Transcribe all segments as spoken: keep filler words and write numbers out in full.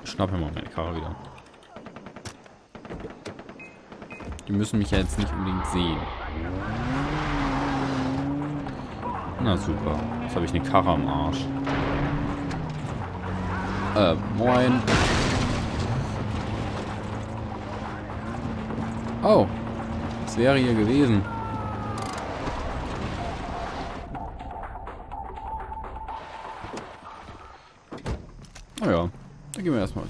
schnapp mir mal meine Karre wieder. Die müssen mich ja jetzt nicht unbedingt sehen. Na super. Jetzt habe ich eine Karre am Arsch. Äh, moin. Oh. Was wäre hier gewesen? Naja, dann gehen wir erstmal.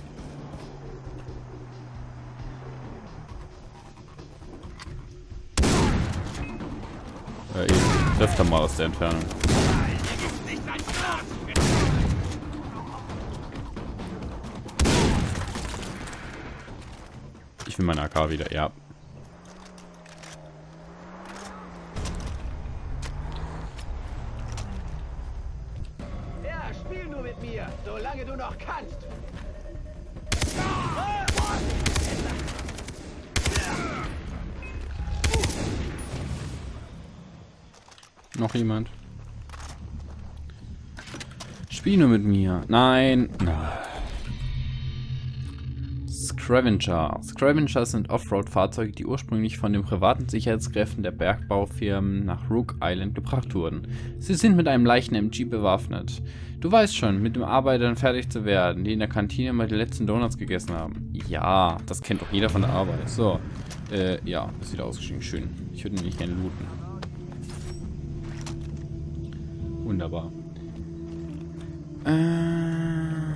Ja, eben. Trefft er mal aus der Entfernung. Ich will meine A K wieder, ja. Ja, spiel nur mit mir, solange du noch kannst. Noch jemand? Spiel nur mit mir. Nein. Scavenger. Scavenger sind Offroad-Fahrzeuge, die ursprünglich von den privaten Sicherheitskräften der Bergbaufirmen nach Rook Island gebracht wurden. Sie sind mit einem leichten M G bewaffnet. Du weißt schon, mit dem Arbeitern fertig zu werden, die in der Kantine mal die letzten Donuts gegessen haben. Ja, das kennt doch jeder von der Arbeit. So, äh, ja, das sieht ausgeschrieben. Schön. Ich würde nämlich gerne looten. Wunderbar. Äh.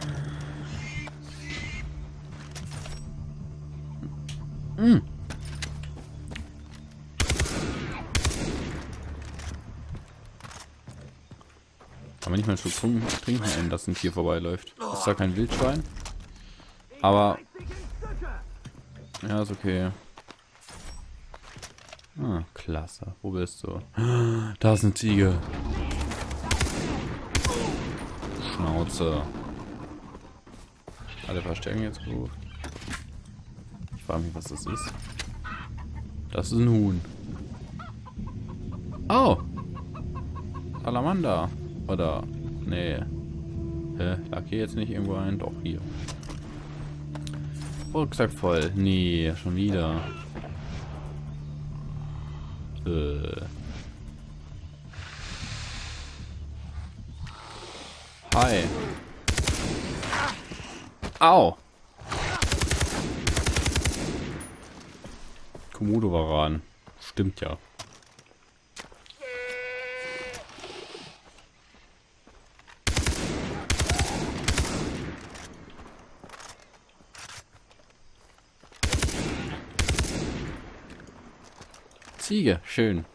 Mm. Kann man nicht mal einen Schluck trinken, wenn das ein Tier vorbeiläuft. Ist zwar kein Wildschwein, aber ja, ist okay. Ah, klasse. Wo bist du? Da ist eine Ziege. Schnauze. Alle verstärken jetzt gut. Ich frage mich, was das ist. Das ist ein Huhn. Oh! Salamander. Oder. Nee. Hä? Lag hier jetzt nicht irgendwo ein? Doch, hier. Rucksack voll. Nee, schon wieder. Äh. Hi. Au. Komodo-Varan. Stimmt ja. Ziege, schön.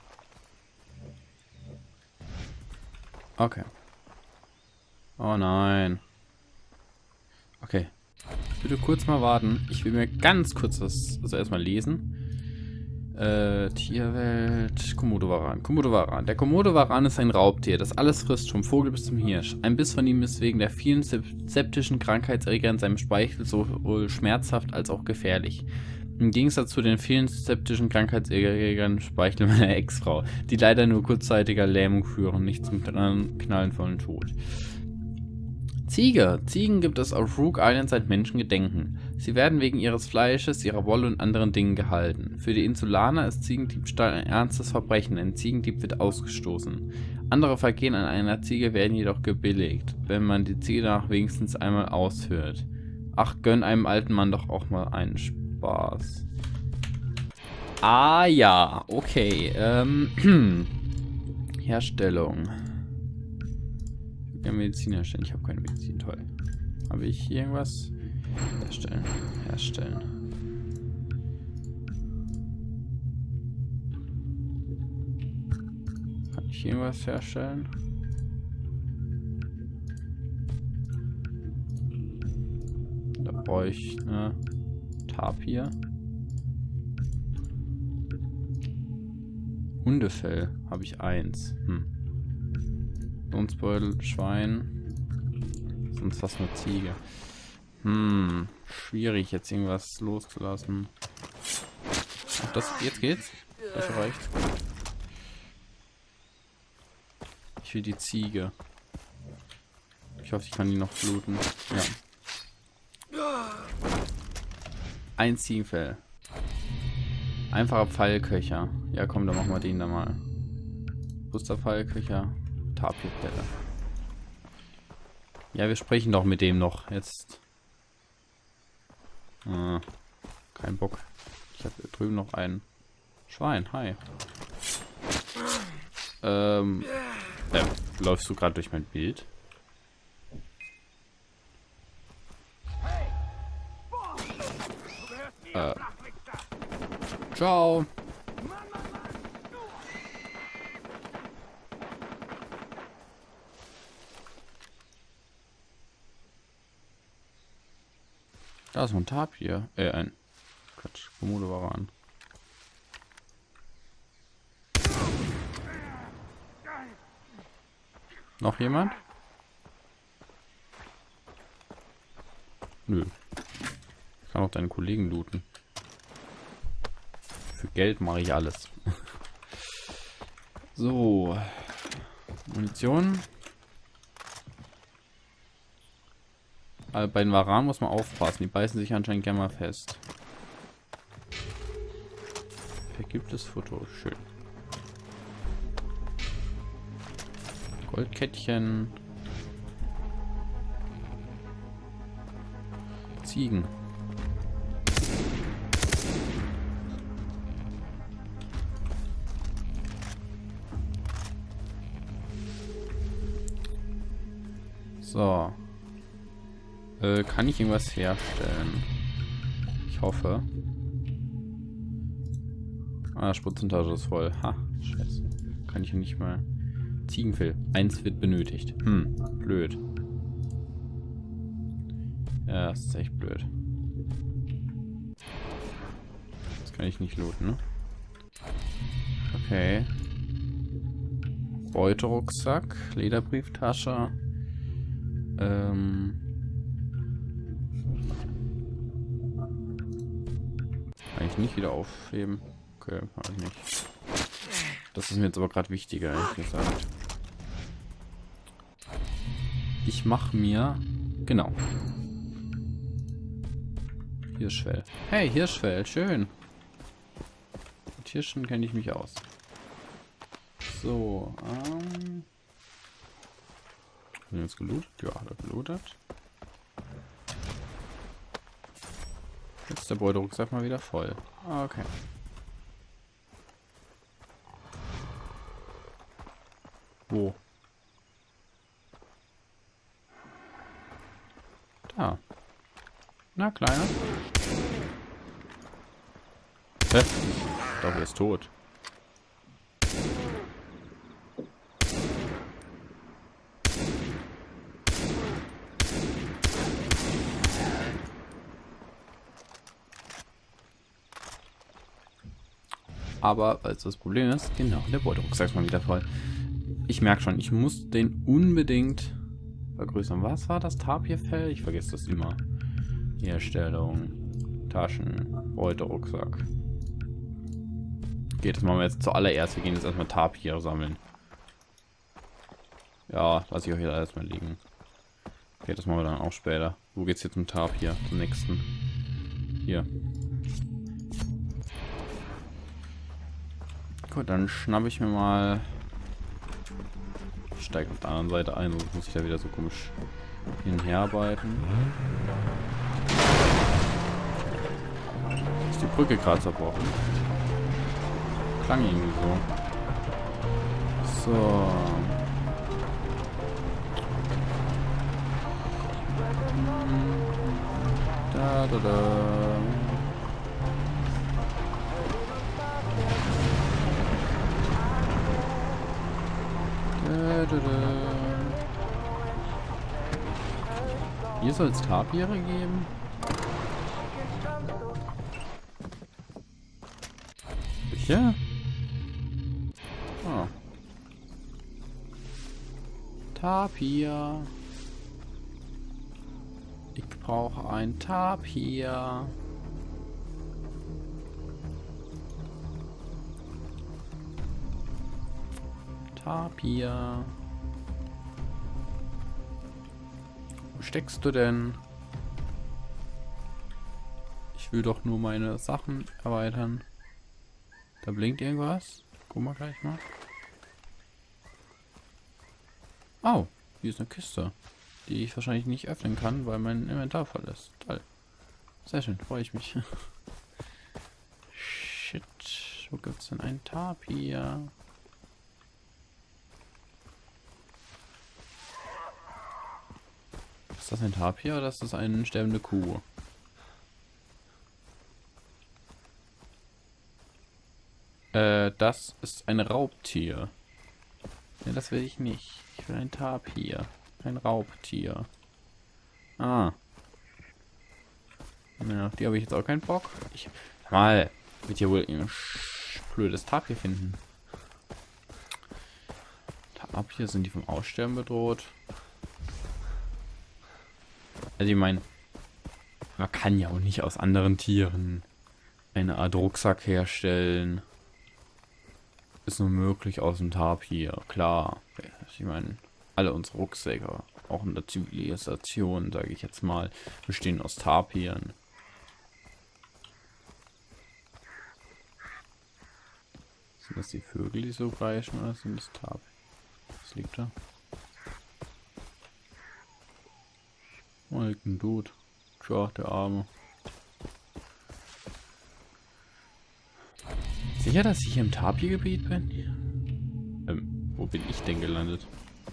Okay. Oh nein. Okay. Bitte kurz mal warten. Ich will mir ganz kurz das, also erstmal lesen. Äh, Tierwelt, Komodo-Varan. Komodo-Varan. Der Komodo-Varan ist ein Raubtier, das alles frisst, vom Vogel bis zum Hirsch. Ein Biss von ihm ist wegen der vielen septischen Krankheitserreger in seinem Speichel sowohl schmerzhaft als auch gefährlich. Im Gegensatz zu den vielen septischen Krankheitserregern im Speichel meiner Ex-Frau, die leider nur kurzzeitiger Lähmung führen, nicht zum Knallen von Tod. Ziege. Ziegen gibt es auf Rook Island seit Menschen gedenken. Sie werden wegen ihres Fleisches, ihrer Wolle und anderen Dingen gehalten. Für die Insulaner ist Ziegendiebstahl ein ernstes Verbrechen, ein Ziegendieb wird ausgestoßen. Andere Vergehen an einer Ziege werden jedoch gebilligt, wenn man die Ziege danach wenigstens einmal ausführt. Ach, gönn einem alten Mann doch auch mal einen Spaß. Ah ja, okay. Ähm, Herstellung. Ja, Medizin herstellen. Ich habe keine Medizin. Toll. Habe ich hier irgendwas? Herstellen. Herstellen. Kann ich hier irgendwas herstellen? Da brauche ich eine Tapir. Hundefell habe ich eins. Hm. Lohnsbeutel, Schwein. Sonst fast nur Ziege. Hm. Schwierig, jetzt irgendwas loszulassen. Ach, das, jetzt geht's. Das reicht. Ich will die Ziege. Ich hoffe, ich kann die noch bluten. Ja. Ein Ziegenfell. Einfacher Pfeilköcher. Ja, komm, dann machen wir den da mal. Pfeilköcher. Tapirpelle. Ja, wir sprechen doch mit dem noch. Jetzt. Ah, kein Bock. Ich habe drüben noch ein Schwein. Hi. Ähm. Äh, läufst du gerade durch mein Bild? Äh. Ciao. Da ist noch ein Tapir. Äh, ein... Quatsch, Komodo-Varan. Noch jemand? Nö. Ich kann auch deinen Kollegen looten. Für Geld mache ich alles. So. Munition. Aber bei den Varan muss man aufpassen. Die beißen sich anscheinend gerne mal fest. Vergibtes Foto. Schön. Goldkettchen. Ziegen. So. Äh, kann ich irgendwas herstellen? Ich hoffe. Ah, Spritzentasche ist voll. Ha, scheiße. Kann ich nicht mal. Ziegenfell. Eins wird benötigt. Hm, blöd. Ja, das ist echt blöd. Das kann ich nicht looten, ne? Okay. Beuterucksack, Lederbrieftasche. Ähm. Kann ich nicht wieder aufheben. Okay, kann ich nicht. Das ist mir jetzt aber gerade wichtiger, ehrlich gesagt. Ich mache mir... Genau. Hirschfell. Hey, Hirschfell, schön. Mit Hirschen kenne ich mich aus. So, ähm... haben wir jetzt gelootet? Ja, hat er gelootet. Jetzt ist der Beuterucksack mal wieder voll. Okay. Wo? Da. Na, Kleiner. Hä? Doch, er ist tot. Aber, also das Problem ist, genau, der Beuterucksack ist mal wieder voll. Ich merke schon, ich muss den unbedingt vergrößern. Was war das? Tapirfell? Ich vergesse das immer. Herstellung, Taschen, Beuterucksack. Okay, das machen wir jetzt zuallererst. Wir gehen jetzt erstmal Tapir sammeln. Ja, lasse ich euch hier erstmal liegen. Okay, das machen wir dann auch später. Wo geht's jetzt zum Tapir? Zum nächsten. Hier. Gut, dann schnappe ich mir mal... Ich steige auf der anderen Seite ein, sonst muss ich da wieder so komisch hinherarbeiten. Ist die Brücke gerade zerbrochen? Klang irgendwie so. So. Da, da, da. Da, da, da. Hier soll es Tapire geben. Sicher? Oh. Tapir. Ich brauche ein Tapir. Tapir. Wo steckst du denn? Ich Ich will doch nur meine Sachen erweitern. Da blinkt irgendwas. Guck mal gleich mal. Oh, hier ist eine Kiste, die ich wahrscheinlich nicht öffnen kann, weil mein Inventar voll ist. Toll. Sehr schön, freue ich mich. Shit. Wo gibt es denn einen Tapir? Ist das ein Tapir oder ist das eine sterbende Kuh? Äh, das ist ein Raubtier. Ja, das will ich nicht. Ich will ein Tapir. Ein Raubtier. Ah. Ja, die habe ich jetzt auch keinen Bock. Ich, mal, wird hier wohl ein blödes Tapir finden. Tapir, sind die vom Aussterben bedroht? Also ich meine, man kann ja auch nicht aus anderen Tieren eine Art Rucksack herstellen. Ist nur möglich aus dem Tapir, klar. Ich meine, alle unsere Rucksäcke, auch in der Zivilisation, sage ich jetzt mal, bestehen aus Tapiren. Sind das die Vögel, die so kreischen, oder sind das Tapir? Was liegt da? Oh, liegt ein Dude. Tja, der Arme. Sicher, dass ich hier im Tapirgebiet bin? Ähm, wo bin ich denn gelandet?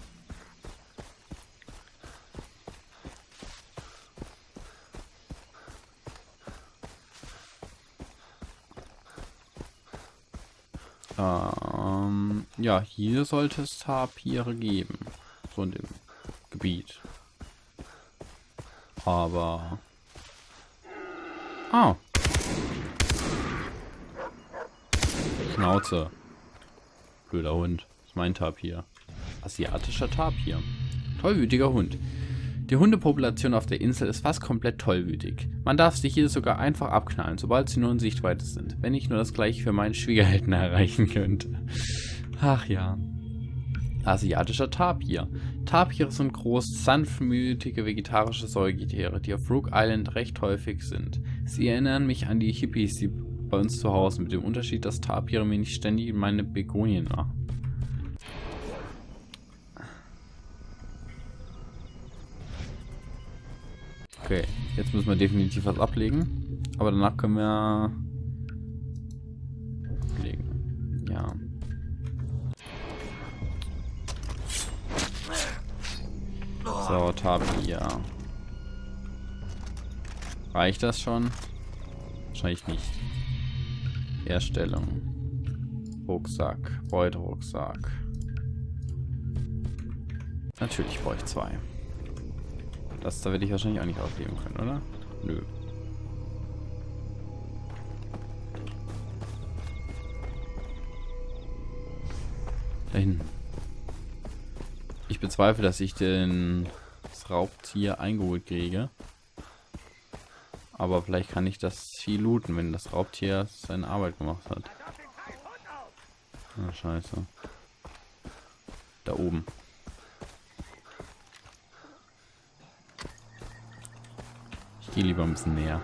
Ähm, ja, hier sollte es Tapire geben. So in dem Gebiet. Aber... Ah. Schnauze. Blöder Hund. Das ist mein Tapir. Asiatischer Tapir. Tollwütiger Hund. Die Hundepopulation auf der Insel ist fast komplett tollwütig. Man darf sie hier sogar einfach abknallen, sobald sie nur in Sichtweite sind. Wenn ich nur das gleiche für meinen Schwiegereltern erreichen könnte. Ach ja. Asiatischer Tapir. Tapire sind groß, sanftmütige vegetarische Säugetiere, die auf Rook Island recht häufig sind. Sie erinnern mich an die Hippies, die bei uns zu Hause, mit dem Unterschied, dass Tapire mir nicht ständig in meine Begonien machen. Okay, jetzt müssen wir definitiv was ablegen. Aber danach können wir ablegen. Ja. So, Tapir. Reicht das schon? Wahrscheinlich nicht. Herstellung. Rucksack. Beuterucksack. Natürlich brauche ich zwei. Das da werde ich wahrscheinlich auch nicht aufleben können, oder? Nö. Da hinten. Ich bezweifle, dass ich den, das Raubtier eingeholt kriege. Aber vielleicht kann ich das Vieh looten, wenn das Raubtier seine Arbeit gemacht hat. Ah, scheiße. Da oben. Ich gehe lieber ein bisschen näher.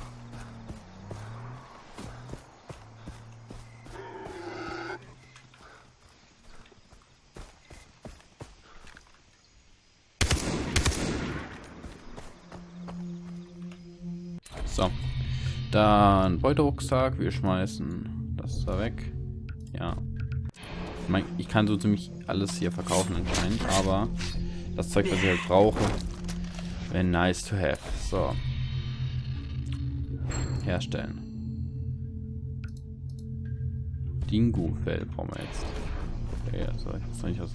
So. Dann Beuterucksack. Wir schmeißen das da weg. Ja. Ich, mein, ich kann so ziemlich alles hier verkaufen anscheinend, aber das Zeug, was ich halt brauche, wäre nice to have. So. Herstellen. Dingo-Fell brauchen wir jetzt. Okay, also ich weiß nicht was.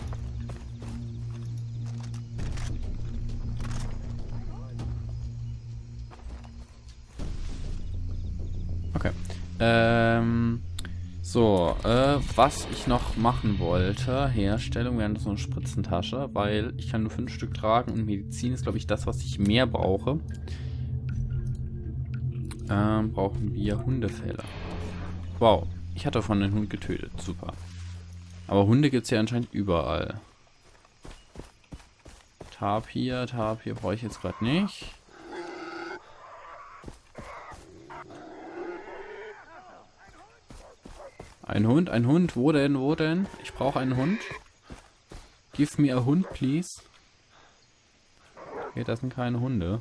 Okay. Ähm. So, äh, was ich noch machen wollte, Herstellung, wir haben so eine Spritzentasche, weil ich kann nur fünf Stück tragen und Medizin ist, glaube ich, das, was ich mehr brauche. Ähm, brauchen wir Hundefelle. Wow, ich hatte von den Hund getötet, super. Aber Hunde gibt es ja anscheinend überall. Tapir, Tapir brauche ich jetzt gerade nicht. Ein Hund, ein Hund. Wo denn, wo denn? Ich brauche einen Hund. Give me a Hund, please. Okay, das sind keine Hunde.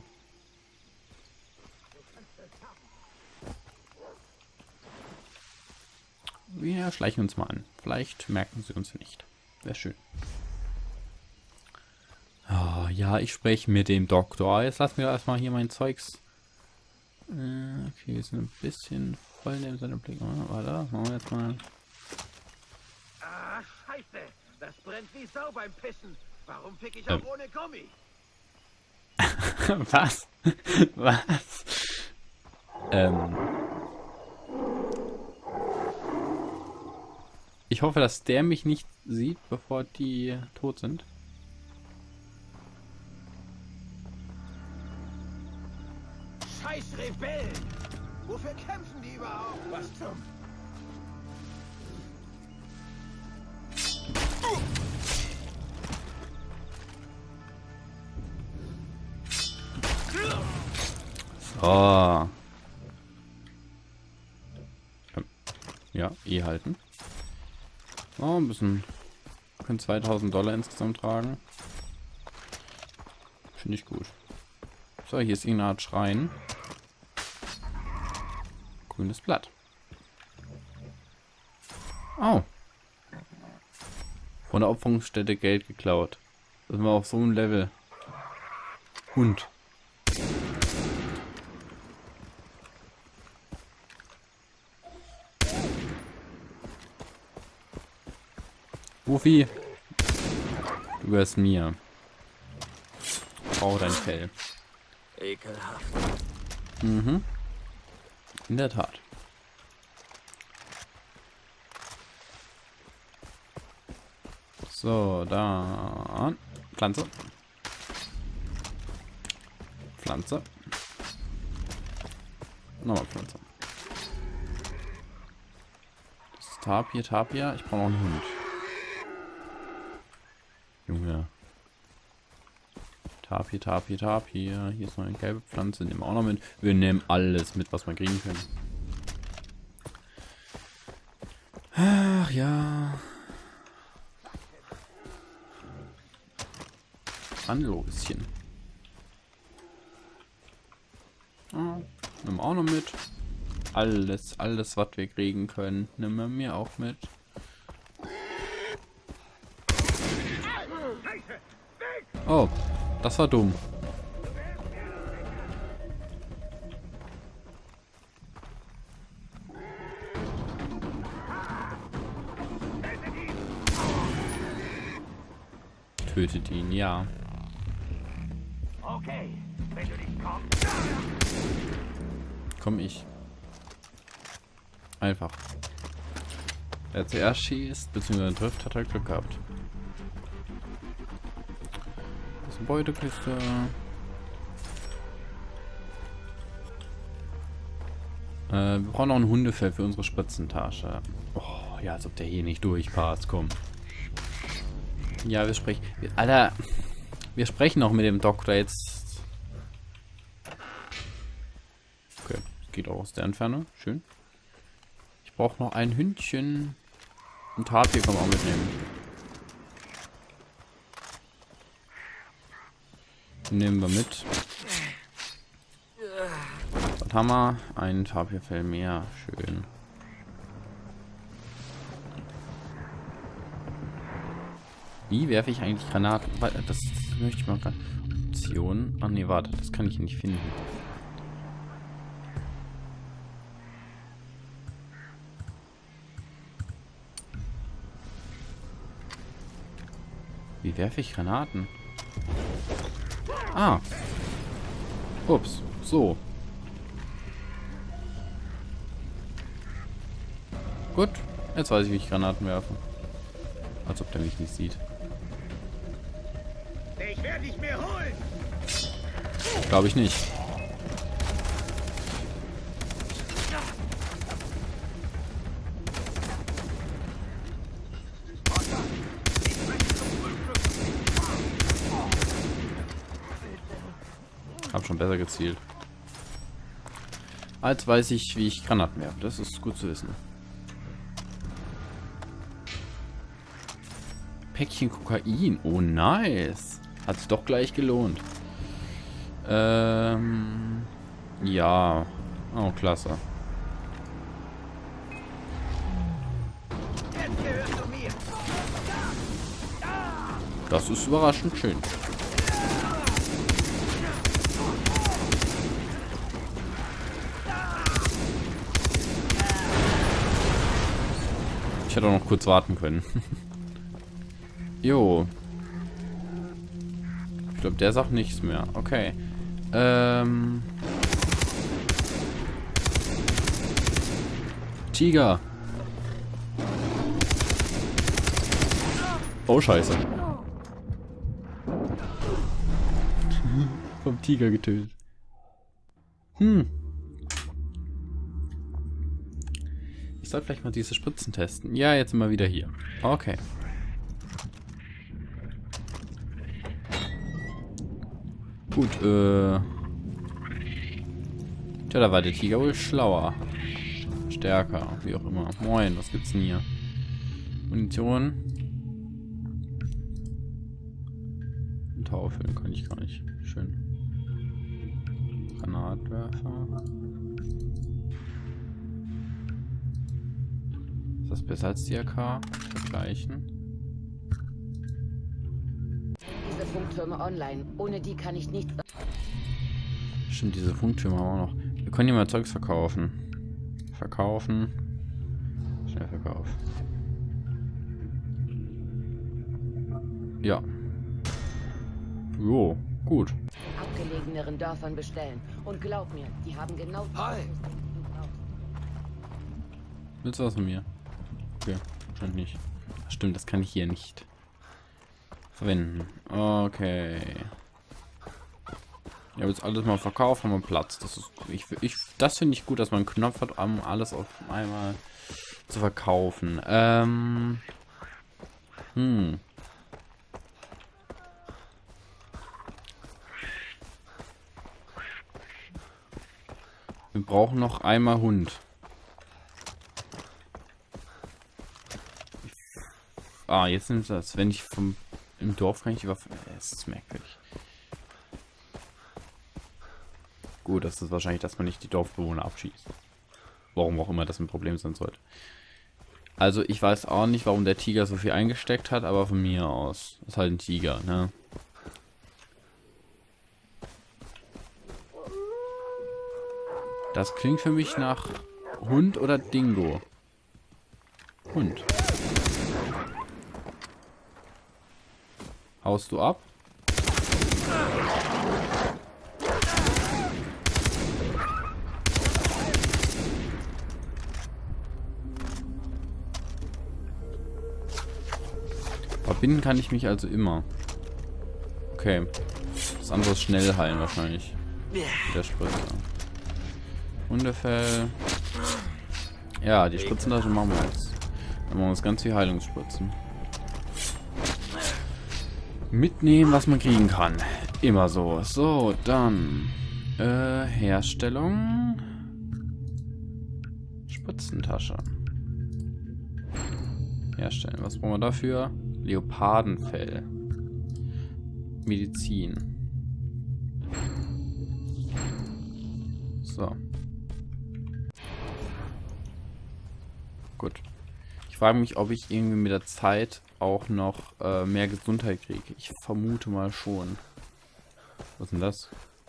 Wir schleichen uns mal an. Vielleicht merken sie uns nicht. Wäre schön. Oh, ja, ich spreche mit dem Doktor. Jetzt lass mir erstmal hier mein Zeugs. Äh, okay, wir sind ein bisschen voll in seinem Blick. Oh, warte, machen wir jetzt mal. Ah, scheiße. Das brennt wie Sau beim Pissen. Warum fick ich Ähm. auch ohne Gummi? Was? Was? Ähm. Ich hoffe, dass der mich nicht sieht, bevor die tot sind. Scheiß Rebellen! Wofür kämpfen die überhaupt? Was zum... So. Ja, E halten. Oh, ein bisschen. Können zweitausend Dollar insgesamt tragen. Finde ich gut. So, hier ist irgendeine Art Schrein. Grünes Blatt. Oh. Von der Opferungsstätte Geld geklaut. Das sind wir auf so einem Level. Hund. Wuffy. Du gehörst mir. Ich brauche dein Fell. Ekelhaft. Mhm. In der Tat. So, da. Pflanze. Pflanze. Nochmal Pflanze. Das ist Tapir, Tapir. Ich brauche noch einen Hund. Junge. Tapir, Tapir, Tapir. Hier ist noch eine gelbe Pflanze. Nehmen wir auch noch mit. Wir nehmen alles mit, was wir kriegen können. Ach ja. Anloschen. Ah, nehmen wir auch noch mit. Alles, alles, was wir kriegen können, nehmen wir mir auch mit. Oh, das war dumm. Tötet ihn, ja. Okay, wenn du nicht kommst. Komm ich. Einfach. Wer zuerst schießt, bzw. trifft, hat halt Glück gehabt. Das ist eine Beutekiste. Äh, wir brauchen noch ein Hundefell für unsere Spritzentasche. Oh, ja, als ob der hier nicht durchpasst. Komm. Ja, wir sprechen. Wir, Alter, wir sprechen noch mit dem Doktor jetzt. Okay, geht auch aus der Entfernung. Schön. Ich brauche noch ein Hündchen. Ein Tapir kann man auch mitnehmen. Nehmen wir mit. Was haben wir? Ein Tapirfell mehr. Schön. Wie werfe ich eigentlich Granaten? Das möchte ich mal. Option. Ah ne, warte, das kann ich nicht finden. Wie werfe ich Granaten? Ah. Ups. So. Gut. Jetzt weiß ich, wie ich Granaten werfe. Als ob der mich nicht sieht. Ich werde dich mir holen. Glaube ich nicht. Hab schon besser gezielt. Als weiß ich, wie ich Granaten werfe. Das ist gut zu wissen. Päckchen Kokain. Oh, nice. Hat sich doch gleich gelohnt. Ähm... Ja. Oh, klasse. Das ist überraschend schön. Ich hätte auch noch kurz warten können. Jo. Ich glaube, der sagt nichts mehr. Okay. Ähm... Tiger. Oh, scheiße. Vom Tiger getötet. Hm. Ich soll vielleicht mal diese Spritzen testen. Ja, jetzt sind wir wieder hier. Okay. Gut, äh... Tja, da war der Tiger wohl schlauer. Stärker, wie auch immer. Moin, was gibt's denn hier? Munition. Und Taufeln kann ich gar nicht. Schön. Granatwerfer. Ist das besser als die A K? Vergleichen. Diese Funktürme online. Ohne die kann ich nicht... Stimmt, diese Funktürme haben wir auch noch. Wir können hier mal Zeugs verkaufen. Verkaufen. Schnell Verkauf. Ja. Jo, gut. Abgelegeneren Dörfern bestellen. Und glaub mir, die haben genau... Hi! Willst du was von mir? Okay, wahrscheinlich nicht. Stimmt, das kann ich hier nicht verwenden. Okay. Ich habe jetzt alles mal verkauft, haben wir Platz. Das ist, ich, ich, das finde ich gut, dass man einen Knopf hat, um alles auf einmal zu verkaufen. Ähm. Hm. Wir brauchen noch einmal Hund. Ah, jetzt nimmt das. Wenn ich vom im Dorf kann ich die Waffe. Es ist merkwürdig. Gut, das ist wahrscheinlich, dass man nicht die Dorfbewohner abschießt. Warum auch immer das ein Problem sein sollte. Also ich weiß auch nicht, warum der Tiger so viel eingesteckt hat, aber von mir aus. Das ist halt ein Tiger, ne? Das klingt für mich nach Hund oder Dingo. Hund. Haust du ab? Verbinden kann ich mich also immer. Okay. Das andere ist schnell heilen wahrscheinlich. Der Spritze. Hundefell. Ja, die Spritzentasche machen wir jetzt. Dann machen wir uns ganz viel Heilungsspritzen. Mitnehmen, was man kriegen kann. Immer so. So, dann. Äh, Herstellung. Spritzentasche. Herstellen. Was brauchen wir dafür? Leopardenfell. Medizin. So. Gut. Ich frage mich, ob ich irgendwie mit der Zeit auch noch äh, mehr Gesundheit kriege. Ich vermute mal schon. Was ist denn das?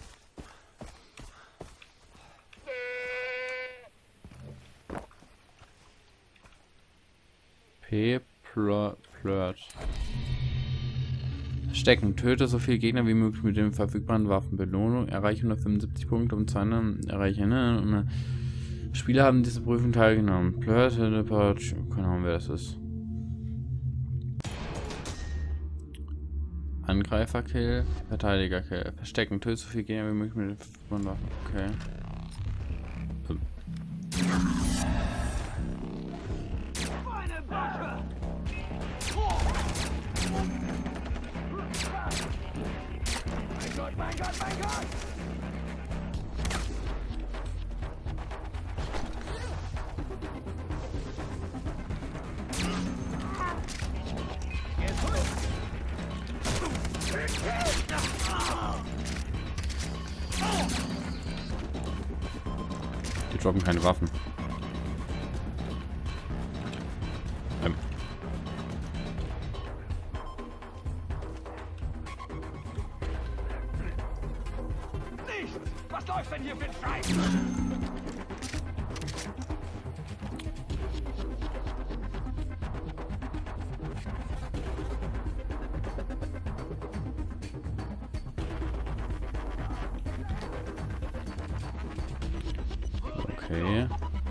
P. Flirt. Stecken. Töte so viele Gegner wie möglich mit den verfügbaren Waffen. Belohnung. Erreiche hundertfünfundsiebzig Punkte um zweihundert. Erreiche. Ne? Spieler haben diese Prüfung teilgenommen. Flirt. Keine Ahnung, wer das ist. Angreiferkill. Verteidigerkill. Verstecken. Töte so viele Gegner wie möglich mit den verfügbaren Waffen. Okay. Hm. Mein Gott, mein Gott! Jetzt hol droppen keine Waffen. Ähm. Nichts! Was läuft denn hier für ein Scheiß? Okay.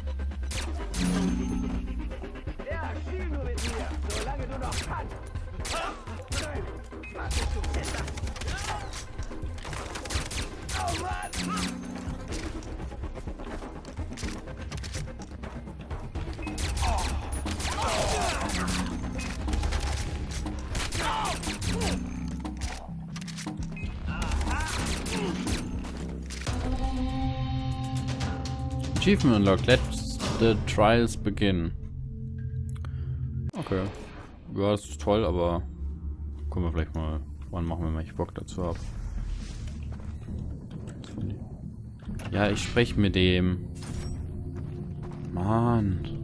Ja, spiel nur mit mir, solange du noch kannst. Nein, was bist du besser? Oh Mann! Achievement unlocked. Let the trials begin. Okay. Ja, das ist toll, aber können wir vielleicht mal wann machen, wenn ich Bock dazu habe. Ja, ich spreche mit dem. Mann.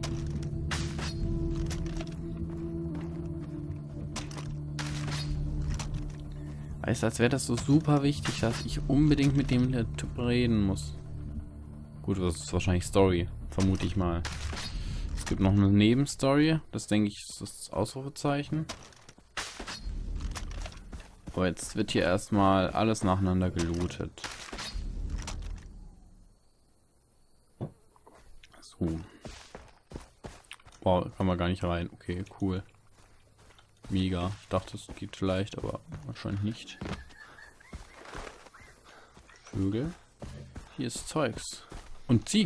Weißt du, als wäre das so super wichtig, dass ich unbedingt mit dem Typ reden muss. Gut, das ist wahrscheinlich Story, vermute ich mal. Es gibt noch eine Nebenstory, das denke ich ist das Ausrufezeichen. Aber jetzt wird hier erstmal alles nacheinander gelootet. So. Wow, kann man gar nicht rein. Okay, cool. Mega. Ich dachte, es geht vielleicht, aber wahrscheinlich nicht. Vögel. Hier ist Zeugs. Und Ziegen.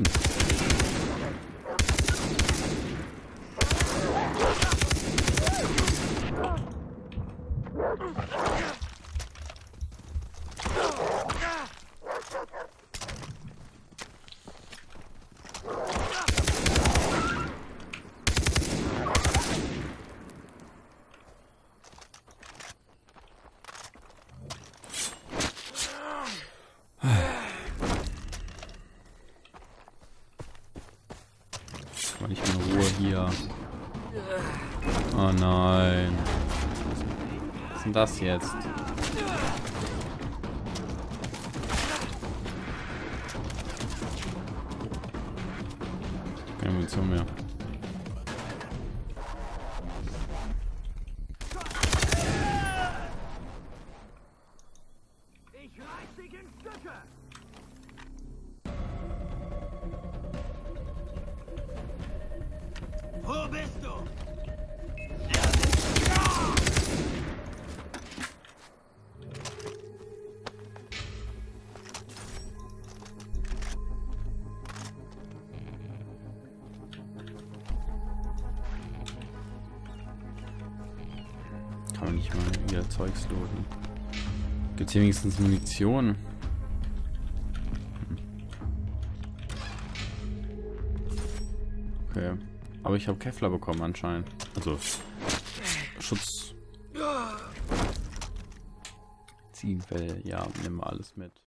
Mal nicht in Ruhe hier. Oh nein. Was ist denn das jetzt? Keine Munition mehr. Ich reiß dich in Stücke! Wo bist du? Kann man nicht mal wieder Zeugs looten. Gibt's hier wenigstens Munition? Hm. Okay. Aber ich habe Kevlar bekommen anscheinend. Also Schutz. Ziegenfell, ja, nehmen wir alles mit.